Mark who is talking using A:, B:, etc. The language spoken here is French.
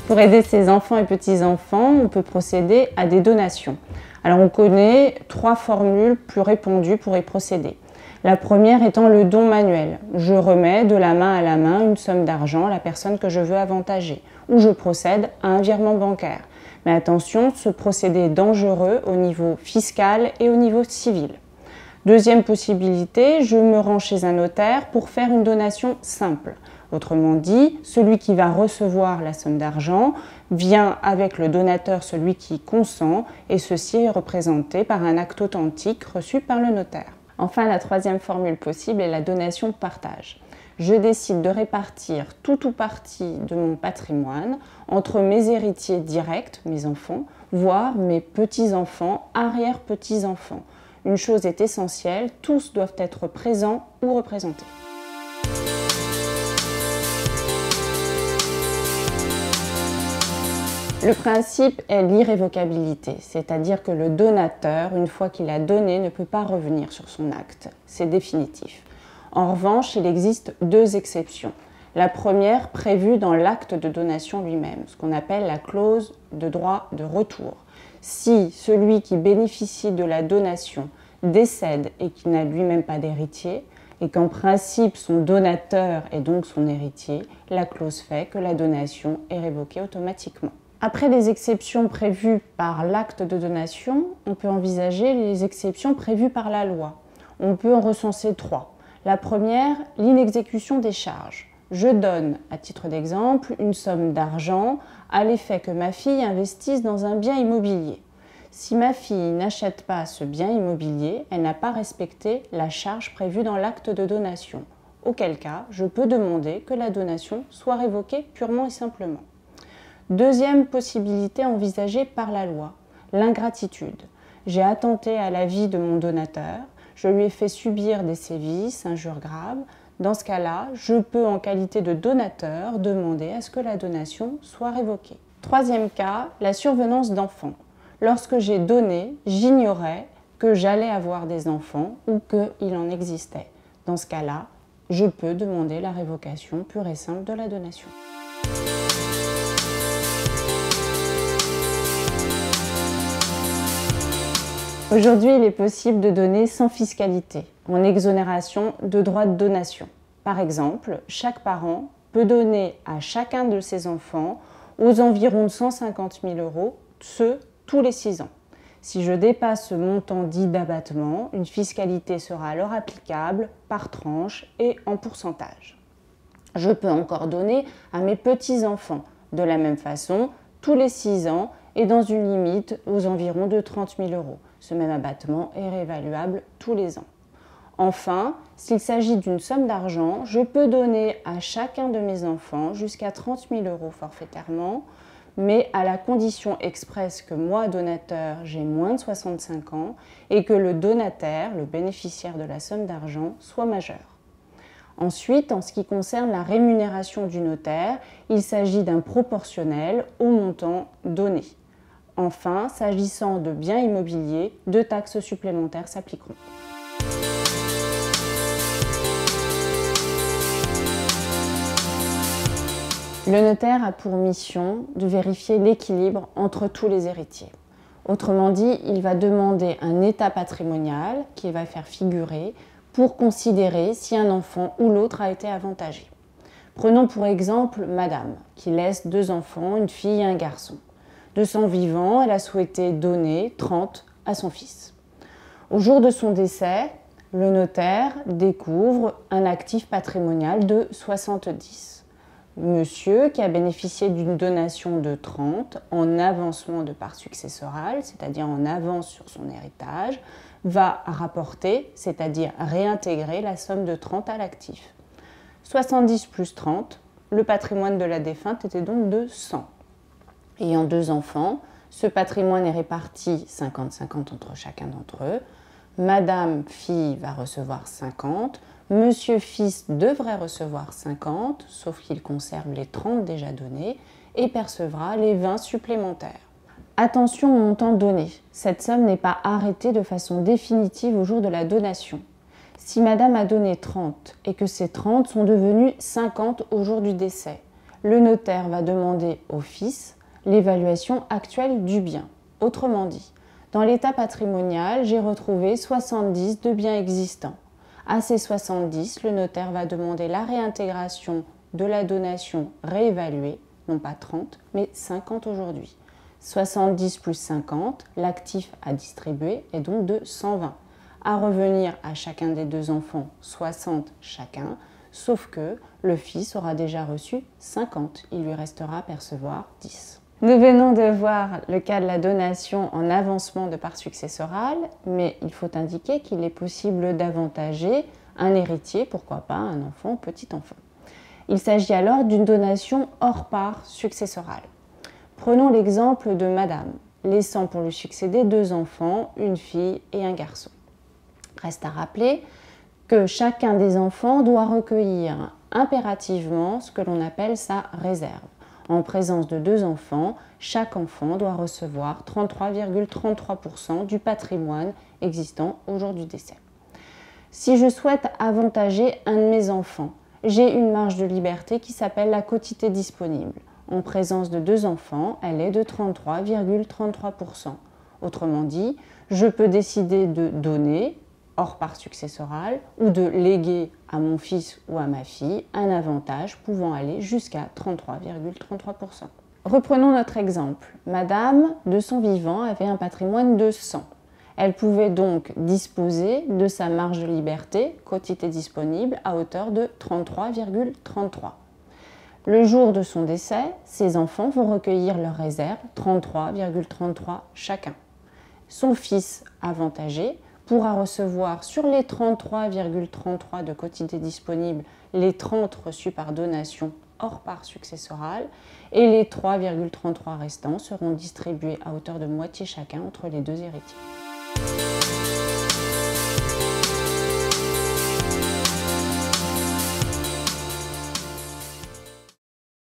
A: Pour aider ses enfants et petits-enfants, on peut procéder à des donations. Alors on connaît 3 formules plus répandues pour y procéder. La première étant le don manuel. Je remets de la main à la main une somme d'argent à la personne que je veux avantager, ou je procède à un virement bancaire. Mais attention, ce procédé est dangereux au niveau fiscal et au niveau civil. Deuxième possibilité, je me rends chez un notaire pour faire une donation simple. Autrement dit, celui qui va recevoir la somme d'argent vient avec le donateur, celui qui consent, et ceci est représenté par un acte authentique reçu par le notaire. Enfin, la troisième formule possible est la donation partage. Je décide de répartir tout ou partie de mon patrimoine entre mes héritiers directs, mes enfants, voire mes petits-enfants, arrière-petits-enfants. Une chose est essentielle, tous doivent être présents ou représentés. Le principe est l'irrévocabilité, c'est-à-dire que le donateur, une fois qu'il a donné, ne peut pas revenir sur son acte. C'est définitif. En revanche, il existe 2 exceptions. La première prévue dans l'acte de donation lui-même, ce qu'on appelle la clause de droit de retour. Si celui qui bénéficie de la donation décède et qu'il n'a lui-même pas d'héritier, et qu'en principe son donateur est donc son héritier, la clause fait que la donation est révoquée automatiquement. Après les exceptions prévues par l'acte de donation, on peut envisager les exceptions prévues par la loi. On peut en recenser 3. La première, l'inexécution des charges. Je donne, à titre d'exemple, une somme d'argent à l'effet que ma fille investisse dans un bien immobilier. Si ma fille n'achète pas ce bien immobilier, elle n'a pas respecté la charge prévue dans l'acte de donation. Auquel cas, je peux demander que la donation soit révoquée purement et simplement. Deuxième possibilité envisagée par la loi, l'ingratitude. J'ai attenté à la vie de mon donateur, je lui ai fait subir des sévices, injures graves. Dans ce cas-là, je peux, en qualité de donateur, demander à ce que la donation soit révoquée. Troisième cas, la survenance d'enfants. Lorsque j'ai donné, j'ignorais que j'allais avoir des enfants ou qu'il en existait. Dans ce cas-là, je peux demander la révocation pure et simple de la donation. Aujourd'hui, il est possible de donner sans fiscalité, en exonération de droits de donation. Par exemple, chaque parent peut donner à chacun de ses enfants aux environs de 150 000 €, ce, tous les 6 ans. Si je dépasse ce montant dit d'abattement, une fiscalité sera alors applicable par tranche et en pourcentage. Je peux encore donner à mes petits-enfants de la même façon, tous les 6 ans et dans une limite aux environs de 30 000 €. Ce même abattement est réévaluable tous les ans. Enfin, s'il s'agit d'une somme d'argent, je peux donner à chacun de mes enfants jusqu'à 30 000 € forfaitairement, mais à la condition expresse que moi, donateur, j'ai moins de 65 ans et que le donataire, le bénéficiaire de la somme d'argent, soit majeur. Ensuite, en ce qui concerne la rémunération du notaire, il s'agit d'un proportionnel au montant donné. Enfin, s'agissant de biens immobiliers, 2 taxes supplémentaires s'appliqueront. Le notaire a pour mission de vérifier l'équilibre entre tous les héritiers. Autrement dit, il va demander un état patrimonial qu'il va faire figurer pour considérer si un enfant ou l'autre a été avantagé. Prenons pour exemple Madame, qui laisse 2 enfants, une fille et un garçon. De son vivant, elle a souhaité donner 30 à son fils. Au jour de son décès, le notaire découvre un actif patrimonial de 70. Monsieur, qui a bénéficié d'une donation de 30 en avancement de part successorale, c'est-à-dire en avance sur son héritage, va rapporter, c'est-à-dire réintégrer la somme de 30 à l'actif. 70 plus 30, le patrimoine de la défunte était donc de 100. Ayant 2 enfants, ce patrimoine est réparti 50-50 entre chacun d'entre eux. Madame fille va recevoir 50, Monsieur fils devrait recevoir 50, sauf qu'il conserve les 30 déjà donnés et percevra les 20 supplémentaires. Attention au montant donné, cette somme n'est pas arrêtée de façon définitive au jour de la donation. Si Madame a donné 30 et que ces 30 sont devenus 50 au jour du décès, le notaire va demander au fils l'évaluation actuelle du bien. Autrement dit, dans l'état patrimonial, j'ai retrouvé 70 de biens existants. À ces 70, le notaire va demander la réintégration de la donation réévaluée, non pas 30, mais 50 aujourd'hui. 70 plus 50, l'actif à distribuer est donc de 120. À revenir à chacun des deux enfants, 60 chacun, sauf que le fils aura déjà reçu 50, il lui restera à percevoir 10. Nous venons de voir le cas de la donation en avancement de part successorale, mais il faut indiquer qu'il est possible d'avantager un héritier, pourquoi pas un enfant ou petit-enfant. Il s'agit alors d'une donation hors part successorale. Prenons l'exemple de Madame, laissant pour lui succéder 2 enfants, une fille et un garçon. Reste à rappeler que chacun des enfants doit recueillir impérativement ce que l'on appelle sa réserve. En présence de 2 enfants, chaque enfant doit recevoir 33,33% du patrimoine existant au jour du décès. Si je souhaite avantager un de mes enfants, j'ai une marge de liberté qui s'appelle la quotité disponible. En présence de 2 enfants, elle est de 33,33%. Autrement dit, je peux décider de donner, hors part successorale, ou de léguer à mon fils ou à ma fille un avantage pouvant aller jusqu'à 33,33%. Reprenons notre exemple. Madame, de son vivant, avait un patrimoine de 100. Elle pouvait donc disposer de sa marge de liberté, quotité disponible, à hauteur de 33,33. Le jour de son décès, ses enfants vont recueillir leurs réserves, 33,33 chacun. Son fils avantagé pourra recevoir sur les 33,33 de quotité disponible les 30 reçus par donation hors part successorale et les 3,33 restants seront distribués à hauteur de moitié chacun entre les 2 héritiers.